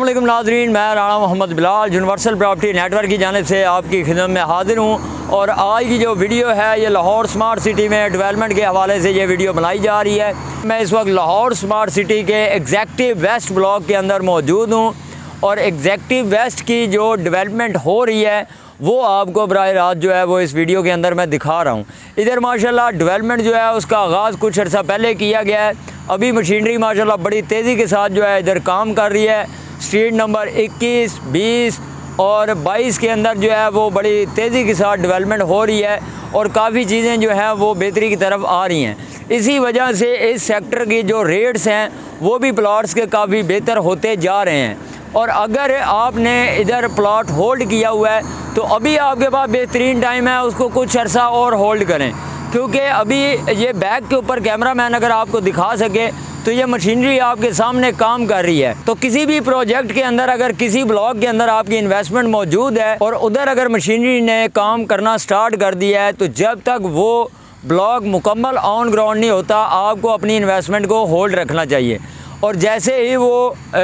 अस्सलामुअलैकुम नाज़रीन, मैं Rana Mohammad Bilal universal property network की जानिब से आपकी खिदमत में हाजिर हूँ। और आज की जो वीडियो है ये लाहौर स्मार्ट सिटी में डेवलपमेंट के हवाले से ये वीडियो बनाई जा रही है। मैं इस वक्त लाहौर स्मार्ट सिटी के एग्जेक्टिव वेस्ट ब्लॉक के अंदर मौजूद हूँ और एग्जेक्टिव वेस्ट की जो डेवलपमेंट हो रही है वो आपको बराह रास्त जो है वो इस वीडियो के अंदर मैं दिखा रहा हूँ। इधर माशाल्लाह डेवलपमेंट जो है उसका आगाज़ कुछ अर्सा पहले किया गया है। अभी मशीनरी माशाल्लाह बड़ी तेज़ी के साथ जो है इधर काम कर रही है। स्ट्रीट नंबर 21, 20 और 22 के अंदर जो है वो बड़ी तेज़ी के साथ डेवलपमेंट हो रही है और काफ़ी चीज़ें जो हैं वो बेहतरी की तरफ आ रही हैं। इसी वजह से इस सेक्टर की जो रेट्स हैं वो भी प्लॉट्स के काफ़ी बेहतर होते जा रहे हैं। और अगर आपने इधर प्लॉट होल्ड किया हुआ है तो अभी आपके पास बेहतरीन टाइम है, उसको कुछ अर्सा और होल्ड करें, क्योंकि अभी ये बैक के ऊपर कैमरामैन अगर आपको दिखा सके तो ये मशीनरी आपके सामने काम कर रही है। तो किसी भी प्रोजेक्ट के अंदर अगर किसी ब्लॉक के अंदर आपकी इन्वेस्टमेंट मौजूद है और उधर अगर मशीनरी ने काम करना स्टार्ट कर दिया है तो जब तक वो ब्लॉक मुकम्मल ऑन ग्राउंड नहीं होता आपको अपनी इन्वेस्टमेंट को होल्ड रखना चाहिए। और जैसे ही वो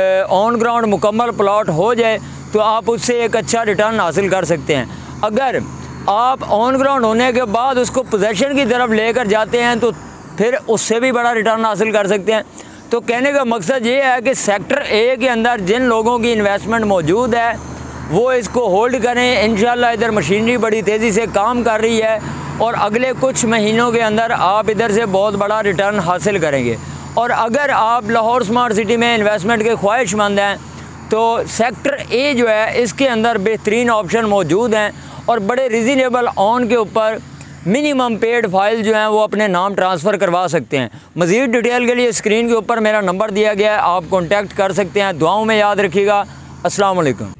ऑन ग्राउंड मुकम्मल प्लॉट हो जाए तो आप उससे एक अच्छा रिटर्न हासिल कर सकते हैं। अगर आप ऑन ग्राउंड होने के बाद उसको पोजेसन की तरफ लेकर जाते हैं तो फिर उससे भी बड़ा रिटर्न हासिल कर सकते हैं। तो कहने का मकसद ये है कि सेक्टर ए के अंदर जिन लोगों की इन्वेस्टमेंट मौजूद है वो इसको होल्ड करें। इंशाल्लाह इधर मशीनरी बड़ी तेज़ी से काम कर रही है और अगले कुछ महीनों के अंदर आप इधर से बहुत बड़ा रिटर्न हासिल करेंगे। और अगर आप लाहौर स्मार्ट सिटी में इन्वेस्टमेंट के ख्वाहिशमंद हैं तो सेक्टर ए जो है इसके अंदर बेहतरीन ऑप्शन मौजूद हैं और बड़े रिजनेबल ऑन के ऊपर मिनिमम पेड फाइल जो हैं वो अपने नाम ट्रांसफ़र करवा सकते हैं। मज़ीद डिटेल के लिए स्क्रीन के ऊपर मेरा नंबर दिया गया है, आप कॉन्टैक्ट कर सकते हैं। दुआओं में याद रखिएगा। अस्सलाम वालेकुम।